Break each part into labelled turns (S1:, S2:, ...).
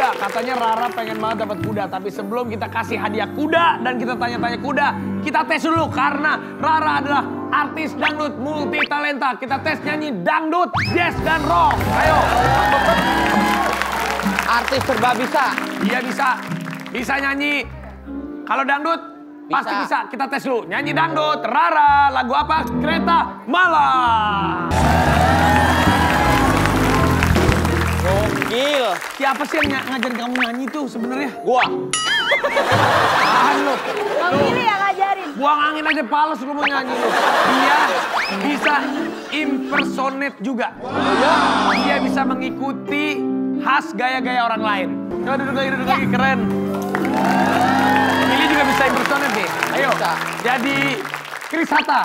S1: kuda. Katanya Rara pengen banget dapat kuda. Tapi sebelum kita kasih hadiah kuda dan kita tanya-tanya kuda, kita tes dulu karena Rara adalah artis dangdut multi talenta. Kita tes nyanyi dangdut, jazz dan rock. Ayo.
S2: Artis serba bisa.
S1: Dia bisa. Bisa nyanyi. Kalau dangdut pasti bisa. Kita tes dulu. Nyanyi dangdut, Rara. Lagu apa? Kereta Malam.
S2: Gokil.
S1: Siapa sih yang ngajarin kamu nyanyi tuh sebenarnya?
S2: Gua.
S1: Tahan lu.
S3: Bang Billy yang ngajarin.
S1: Buang angin aja pales lu mau nyanyi lu. Dia bisa impersonate juga. Dia bisa mengikuti khas gaya-gaya orang lain. Coba duduk lagi, keren. Ini juga bisa impersonate nih. Ayo.
S2: Bisa.
S1: Jadi Chris Hatta.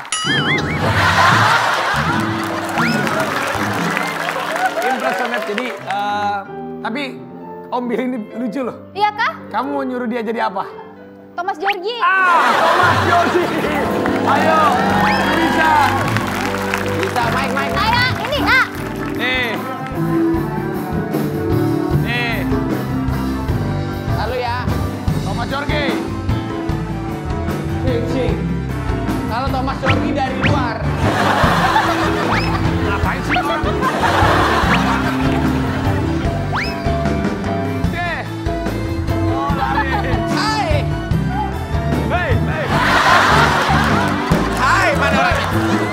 S1: Impersonate. Jadi tapi Om Billy ini lucu loh.
S3: Iya kah?
S1: Kamu mau nyuruh dia jadi apa?
S3: Thomas Djorghi.
S1: Thomas Djorghi. Ayo, bisa.
S2: Bisa, Mike.
S3: Saya ini, A.
S1: Nih.
S2: Lalu ya.
S1: Thomas Djorghi.
S2: Sing. Kalau Thomas Djorghi dari luar.
S1: Ngapain sih orang? Oke. Oh, lari.
S2: Hai.
S1: Hei.
S2: Hai, mana lagi?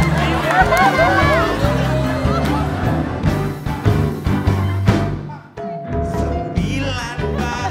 S4: Sembilan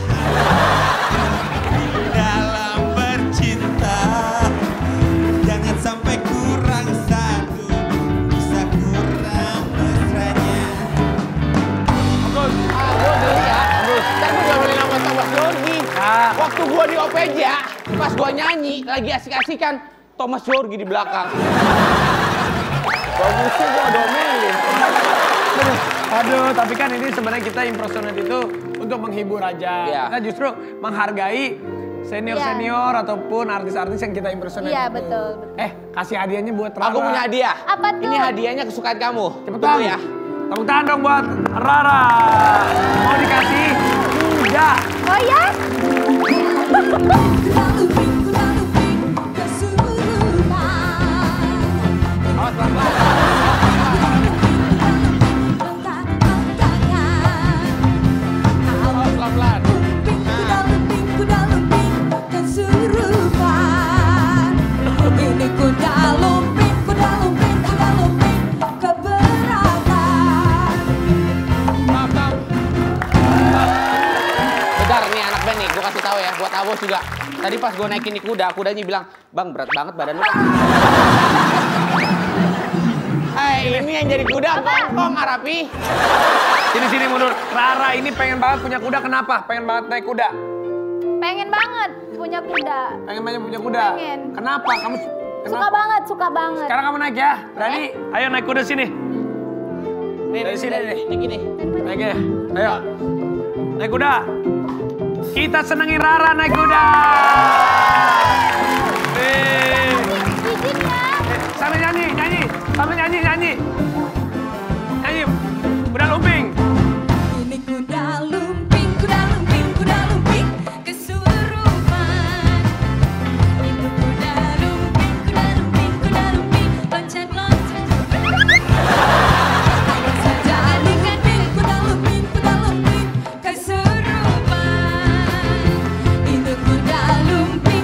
S4: bahasa dalam bercinta, jangan sampai kurang satu, bisa kurang mesranya.
S1: Bagus.
S2: Gue geli ya. Ntar gue gak boleh nama Thomas Djorghi. Waktu gue di Opeja, pas gue nyanyi, lagi asik-asikan, Thomas Djorghi di belakang. Bagusnya gue domelin.
S1: Aduh, tapi kan ini sebenarnya kita impersonate itu untuk menghibur aja.
S2: Iya.
S1: Kita justru menghargai senior-senior ataupun artis-artis yang kita impersonate.
S3: Iya,
S1: itu.
S3: betul.
S1: Kasih hadiahnya buat Rara.
S2: Aku punya hadiah.
S3: Apa tuh?
S2: Ini hadiahnya kesukaan kamu.
S1: Cepetan
S2: Tunggu ya.
S1: Tepuk tangan dong buat Rara. Mau dikasih kuda.
S3: Oh ya?
S1: Awas pelan-pelan.
S2: Awas pelan-pelan. Bentar nih anak band nih, gue kasih tahu ya buat Abos juga. Tadi pas gue naikin di kuda, kudanya bilang, "Bang, berat banget badan lu." Hai, ini yang jadi kuda, kong Arapi.
S1: Sini mundur. Rara ini pengen banget punya kuda. Kenapa? Pengen banget naik kuda.
S3: Pengen banget punya kuda.
S1: Pengen banyak punya kuda.
S3: Pengen.
S1: Kenapa? Kamu
S3: Suka banget.
S1: Sekarang kamu naik ya. Berani? Ayo naik kuda sini.
S2: Nih,
S1: Dari sini nih.
S2: Ini gini.
S1: Naik ya. Ayo. Naik kuda. Kita senengin Rara naik kuda.
S3: Izin ya.
S1: Sambil nyanyi. Sambil nyanyi. Nyanyi. Kuda lumping.
S5: Ini kuda lumping kesurupan. Itu kuda lumping, loncat-loncat. Ayo saja adik-adik, kuda lumping kesurupan. Itu kuda lumping,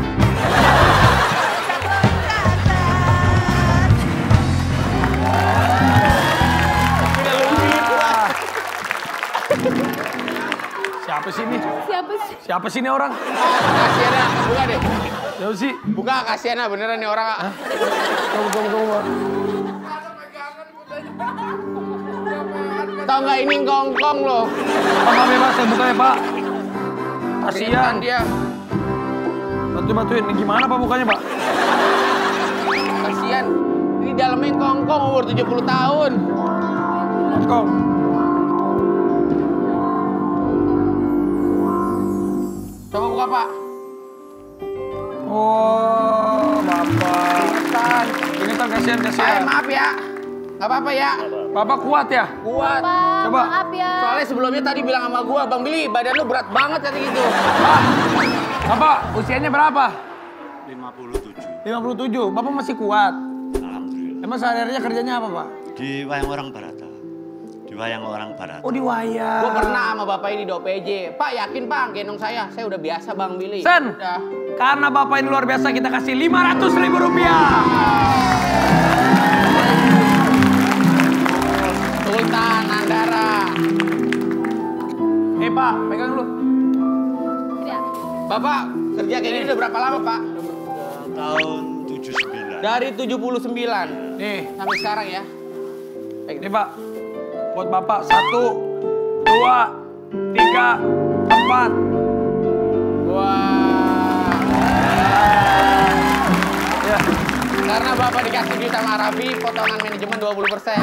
S1: Siapa sih ini orang?
S2: Kasihan ya, buka deh.
S1: Siapa sih?
S2: Buka, kasihan ya beneran nih orang.
S1: Tunggu.
S2: Tahu nggak ini ngongkong loh.
S1: Maaf ya Pak, saya buka ya Pak. Kasihan
S2: dia.
S1: Bantuin. Ini gimana Pak bukanya Pak?
S2: Kasihan. Ini dalamnya ngongkong umur 70 tahun.
S1: Kong.
S2: Coba buka Pak.
S1: Oh, Bapak. Ini kasihan.
S2: Maaf ya. Nggak apa-apa ya.
S1: Bapak kuat ya?
S2: Kuat.
S3: Pak,
S1: Coba.
S3: maaf ya.
S2: Soalnya sebelumnya tadi bilang sama gua, Bang Billy, badan lu berat banget kata gitu.
S1: Pak, Bapak usianya berapa?
S6: 57.
S1: 57. Bapak masih kuat.
S6: Alhamdulillah.
S1: Emang sehari-harinya kerjanya apa, Pak?
S6: Di Wayang Orang Barata. Di Wayang Orang Barata.
S1: Oh, di wayang.
S2: Gua pernah sama bapak ini di OPJ. Pak, yakin Pak gendong saya udah biasa Bang Billy.
S1: Sen,
S2: Udah.
S1: karena Bapak ini luar biasa, kita kasih 500.000 rupiah.
S2: Sultan Andara.
S1: Pak, pegang dulu.
S3: Ya.
S2: Bapak kerja kayak gini udah berapa lama Pak?
S6: Tahun 79.
S2: Dari 79
S1: Nih,
S2: sampai sekarang ya.
S1: nih Pak. Buat Bapak 1, 2, 3, 4.
S2: Wah.
S1: Ya.
S2: Karena Bapak dikasih duit sama Raffi, potongan manajemen 20%.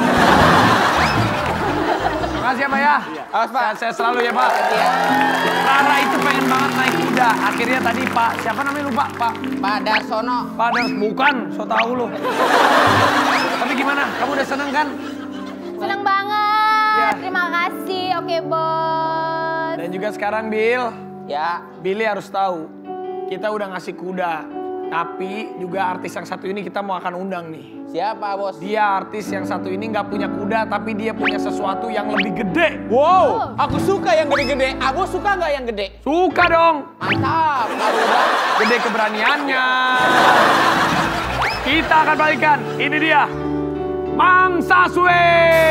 S1: Makasih ya Pak ya.
S2: Awas Pak.
S1: Saya selalu ya Pak.
S2: Ya.
S1: Rara itu pengen banget naik kuda. Akhirnya tadi Pak, siapa namanya lupa Pak?
S2: Pak Darsono.
S1: Pak Dars, bukan, so tau lu. Tapi gimana? Kamu udah seneng kan?
S3: Seneng banget.
S1: Ya.
S3: Terima kasih. Oke, Bos.
S1: Dan juga sekarang Bill,
S2: Ya.
S1: Billy harus tahu. Kita udah ngasih kuda. Tapi juga artis yang satu ini kita mau akan undang nih.
S2: Siapa Bos?
S1: Dia artis yang satu ini nggak punya kuda, tapi dia punya sesuatu yang lebih gede.
S2: Wow, aku suka yang gede-gede. Abos suka nggak yang gede?
S1: Suka dong.
S2: Mantap. Kalau udah
S1: Gede keberaniannya. Kita akan balikan. Ini dia. Mang Saswe.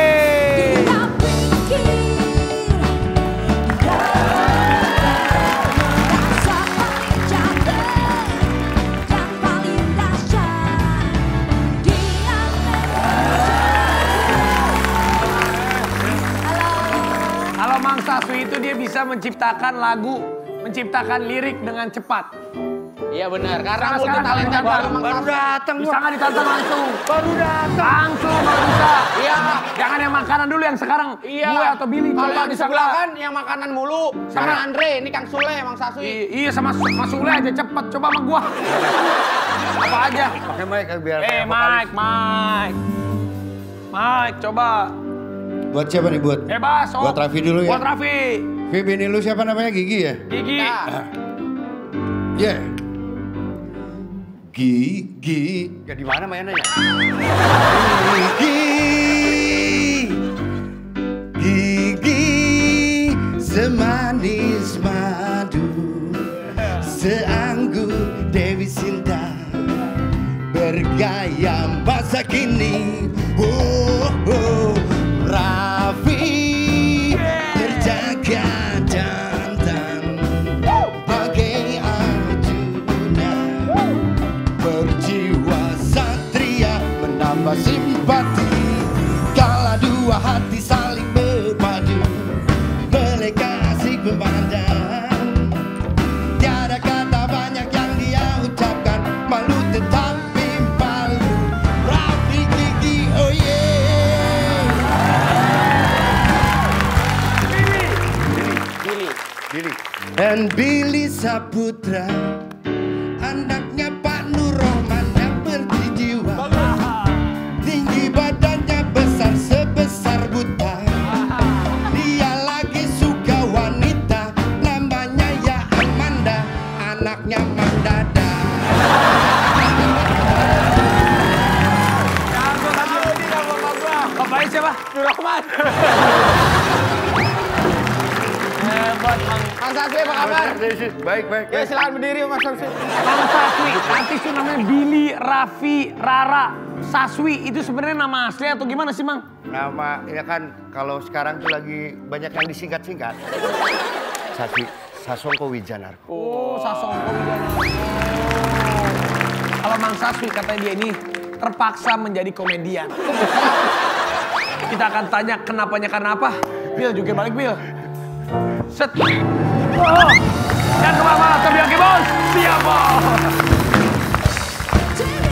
S1: Kalau Mang Saswi itu dia bisa menciptakan lagu, menciptakan lirik dengan cepat.
S2: Iya benar, karena
S1: Sekarang
S2: multi talenta
S1: baru
S2: baru
S1: datang. Bisa nggak ditantang langsung? Baru datang. Langsung kalau bisa.
S2: Iya.
S1: Jangan yang makanan dulu yang sekarang.
S2: Iya.
S1: Gue atau Billy.
S2: Kalau
S1: Coba
S2: yang di sebelah kan yang makanan mulu. Sama Andre, ini Kang Sule, Mang Saswi.
S1: Iya sama Mas Sule aja cepet. Coba sama gua. Apa aja?
S7: Pakai mic biar
S1: Mike, coba.
S7: Buat siapa nih buat?
S1: Bebas. Oh.
S7: Buat Raffi dulu ya.
S1: Buat Raffi.
S7: Vivi ini lu siapa namanya? Gigi ya?
S1: Gigi.
S2: Nah,
S7: Ya. Gigi. Ya di mana mainnya ya? Gigi semanis madu, seanggur Dewi Sinta, bergaya masa kini. Raffi terjaga jantan bagai Arjuna, berjiwa satria menambah simpati kala dua hati saling berpadu, mereka asik memandang, tiada kata banyak yang dia ucapkan, malu tetapi malu. Raffi Gigi, oh yeah.
S2: Billy.
S7: Dan Billy Saputra, anaknya Pak Nur Rohman yang berjiwa, tinggi badannya besar sebesar buta. Dia lagi suka wanita, namanya ya Amanda, anaknya Mandada.
S1: Bapaknya siapa?
S2: Rahmat.
S1: Hebat Mang.
S2: Mang Saswi apa kabar?
S7: Baik.
S2: Ya silakan berdiri Mas Saswi.
S1: Mang Saswi, artis itu namanya Billy, Raffi, Rara, Saswi. Itu sebenarnya nama asli atau gimana sih, Mang?
S7: Nama ya kan kalau sekarang tuh lagi banyak yang disingkat-singkat. Sasongko Wijanarko.
S1: Oh, Sasongko Wijanarko. Kalau Mang Saswi katanya dia ini terpaksa menjadi komedian. Kita akan tanya kenapanya karena apa. Bill juga balik, Bill. Set. Oh. Dan kemana-mana, tapi oke bos. Siap bos.